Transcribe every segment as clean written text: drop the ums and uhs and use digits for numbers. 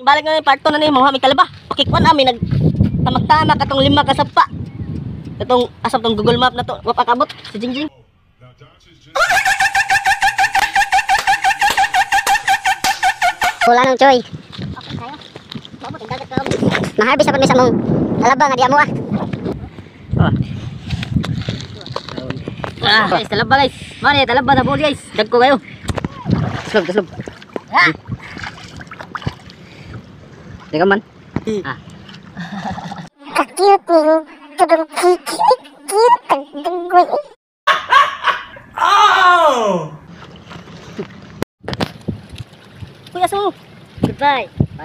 Balik na part 2 na ni mo, mi kalaba. Pakikwan ami nag tamak-tamak katong 5 ka sapa. Katong asap tong Google Map na to, wa pa kabot si Jingjing. Wala nang choy. Maharbis apa misa mong alaba nga di amo ah. Guys, talaba guys. Mari talaba na buli guys. Dagko kayo. Slog. Teka man. Cute ning tudong cute denggoy. Oh! Kuya Su. Goodbye.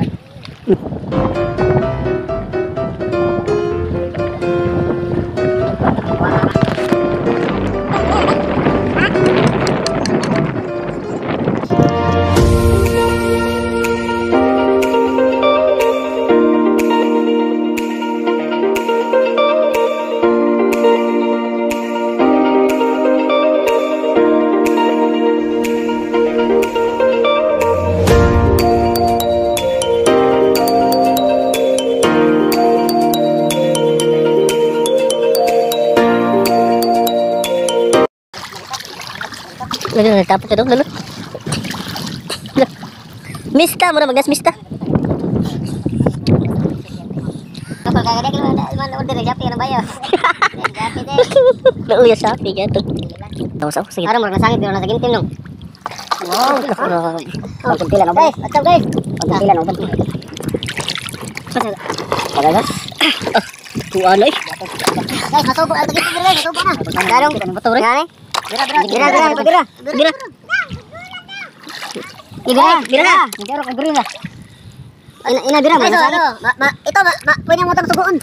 Lalo tapos ito lalo. Mista mo na magdas mista. Kapag kagad ka man order Shopee ano ba yo? Shopee din. Nauya Shopee gato. Tawas sige. Ara mo na sangit na sa gintim no. Wow, pagpila na ba? What's up guys? Pagpila na ba? Talaga? Tuan ay. Guys, masubo ang gintim guys, masubo na. Darong motor yan eh. Bira. Bira ka green lah. Ina bira mo. Ito pwede mo tang suguon.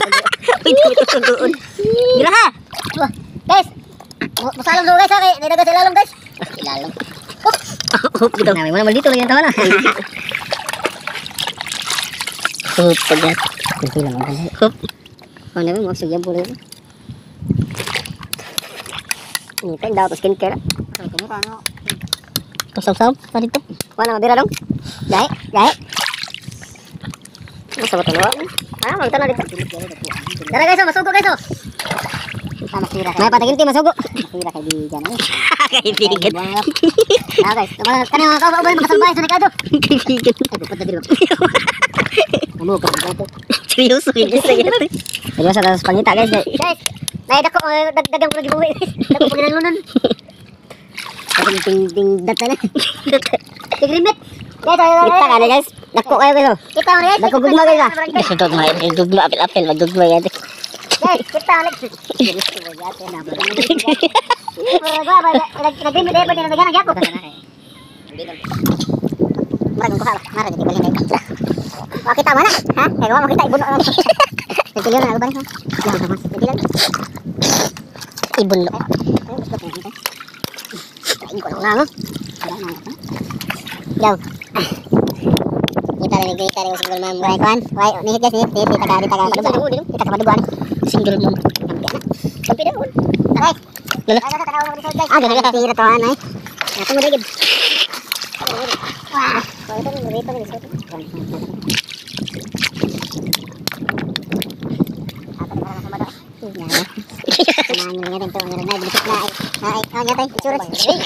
Bira ha. Guys. Masalam do guys kay nidaga sa ilalom guys. Ilalom. Gitu. Nah, mana dito lang yan tawa na. Pagat. Kunti lang ang hop. Ano ba mo sige pula. Ini teh daw skincare. Saw-saw tadi tuh. Mana bira dong? Jahe. Masa betul lo? Mana kita dito. Tara guys, masugo guys. Sama sira. May patagin ti masugo. Sira kaibigan. Kaibigan. Ah guys, kanang ka ba makasalbay sa nikado? Kaibigan. Ay, pupunta dito. Amo ka dito. Seryoso yun sa iyo. Seryoso sa pangita guys. Guys, naidako dagdagang ko gibuwi. Dako pag nalunon. Ting data na. Tigrimit. Guys, kita ka na guys. Dako kayo guys. Kita mo guys. Dako gugma guys. Dugma apel magugma yan. Guys, kita ulit. Nagrimit ay pwede na dagan ang yakop. Marang ko hala. Marang di balik na. Makita mana? Ha? Kaya mo makita ibuno. Nagpilihan na ba? Ibuno. Kain ko lang no. Jauh. Kita rin single mom. Why kan? Why ni guys ni kita padugan. Kita padugan. Single mom. Tapi dah pun. Guys. Lala. Ada tira tuan ay. Tunggu dikit. Wah, itu berita di situ. Apa barang sama dah? Nang tentu nang dikit naik. Ngatay curut.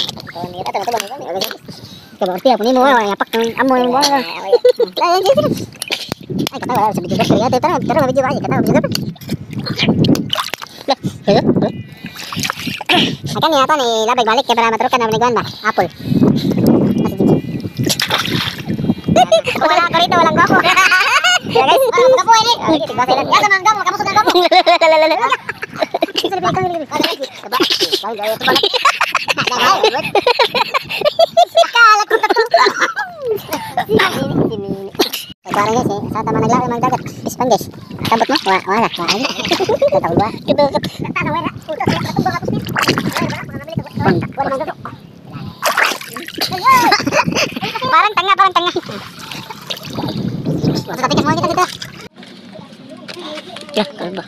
Berarti apa ni mo yapak amo yung buwan. Ay kata wala sa bigay kaya tara mabidyo ay kata mabidyo. Hello. Akan yata ni labay balik kaya para matrukan na binigwan ba? Apple. Wala ko rito, walang gwapo. Guys, walang gwapo ini. Ya kan gwapo, kamu suka gwapo. Parang guys eh, sa tama naglaro ng dagat. Ispan guys. Sabot mo? Wala. Kataw ba? Kito. Tatawa na. Puto sa katong mga pusnit. Wala man gato. Parang tanga. Masa tiket mo kita. Ya, kalba.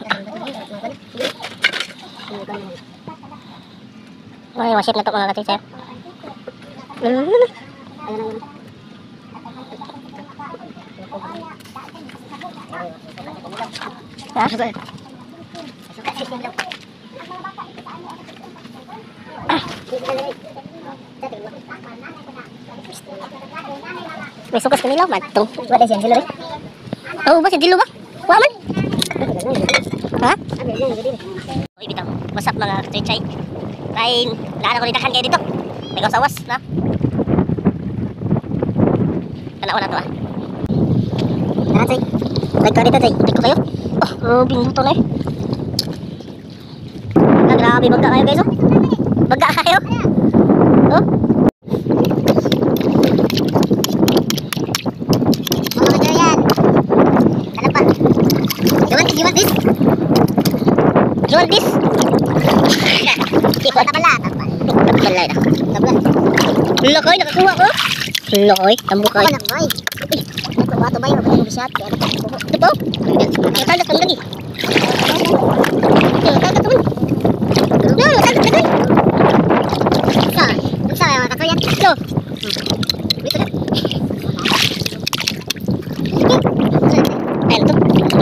Ay, wasit na to mga katay sir. Ayun. Ha? May sukas kanila man. Tung, wala siya sila. Oh, ba siya dilo ba? Wa man. Ha? Oy, bitaw. What's up mga chay-chay? Kain, laan ako nitakan kayo dito. May kasawas na. Tanawa na to ah. Tara, chay. Like ka dito, chay. Utik ko kayo. Oh, binuto na eh. Grabe, bagga kayo guys oh. Bagga kayo. Oh. You want this? You want this? Tabala, tabala. Tabala na. Tabala. Lokoy, nakakuha ko. Lokoy, tambukoy. Lokoy. Ako ba ito ba yung mabisyat? Ito po? Talag kang lagi. Talag kang lagi. No, talag kang lagi. Saan? Saan yung nakakuha? No. Dito na. Ayan ito.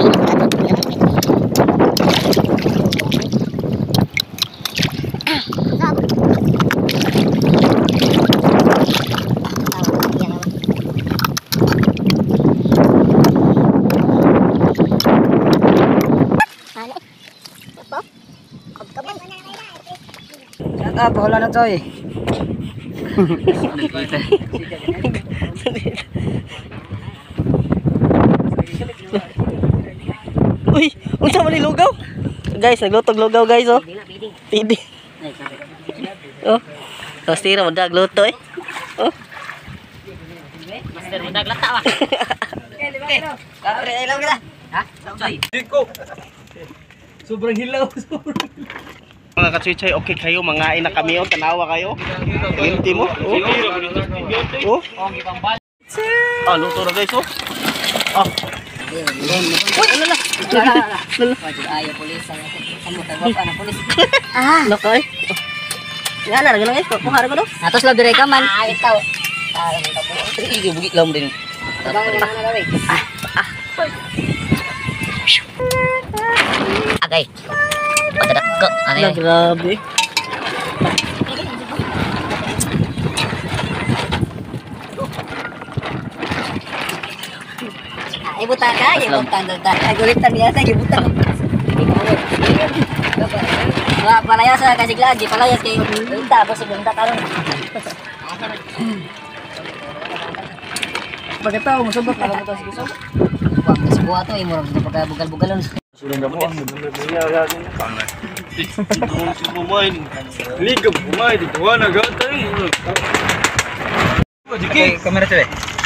Wala na Choy. Uy, unsa man ni lugaw? Guys, naglutog lugaw guys oh. Pidi. Oh. Tapos tira mo dag luto eh. Oh. Master mo dag lata ba? Kapre ay lang gila. Ha? Diko. Sobrang hilaw. Mga katsitsay, okay kayo, mangain na kami, tanawa kayo. Ginti mo. Oh. Ah, luto na guys, oh. Ah. Uy, alala. Ayaw pulis. Kamu tagwapa na pulis. Lokoy. Nga na, ganun guys. Kuhara ko no. Atos lang dire ka man. Ikaw. Sige, bugit lang din. Tabang na na daw. Agay. Padadak ko. Agay. Grabe. Ibutan ka, ibutan daw. Gulitan niya sa ibutan. Wah, palayas sa kasig lagi, palayas kay Inta, bos Inta karon. Pagkatao, masubok na lang ito. Sige, subok. Wah, kasi buha to, imurag na pagbugal-bugalon. Sudah mo ang nangyayari niya. Ito si Bumain. Ligam Bumain, dito na gatay. Okay, kamera cewek.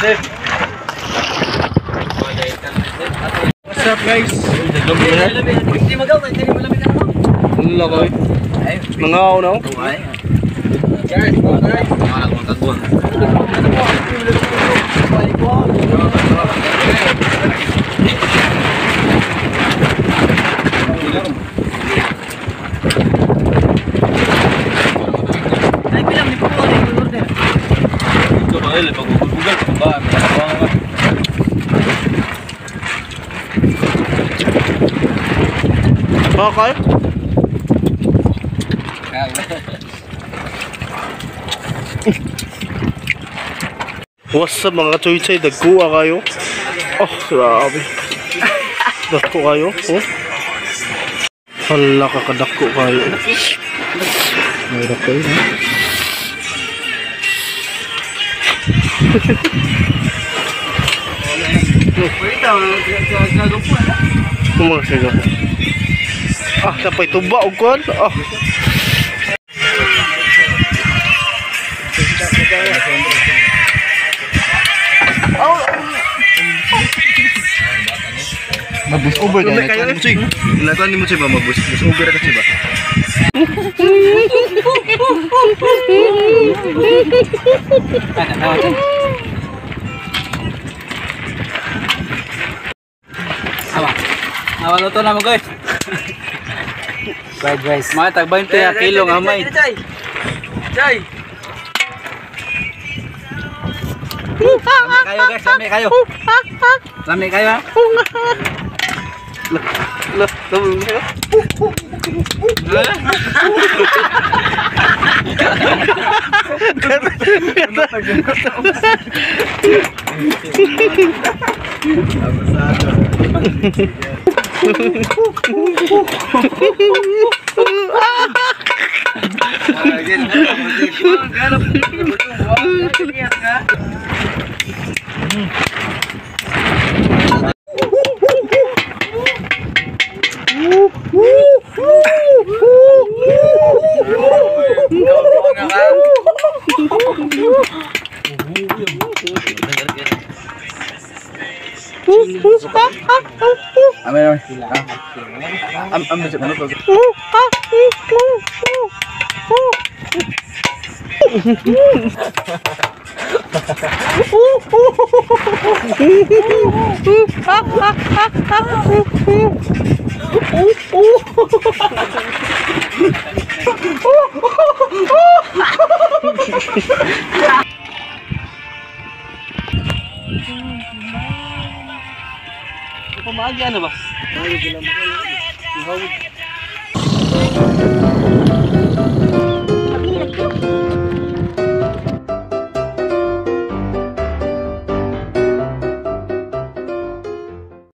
What's up guys? Hindi magaw, hindi malamig na ako. Wala koy. Mga na. Okay. What's up mga kachoy-choy, dagkuha kayo. Oh, grabe. Dagko kayo, oh. Hala, kakadakko kayo. May dagko yun, ha? Mga sigaw. Ah, sapay tuba o kuwan. Ah. Mabus over Lumay kayo eh. Ilatan ni mo siya ba mabus over ka siya ba? Awal luto na mo guys. Fried rice. Mga tag 20 kilo nga may. Chay. kayo guys, lami kayo. Lami kayo ha. Loh, lami kayo. Amin. Amin sa kanto. Pemagi ano ba?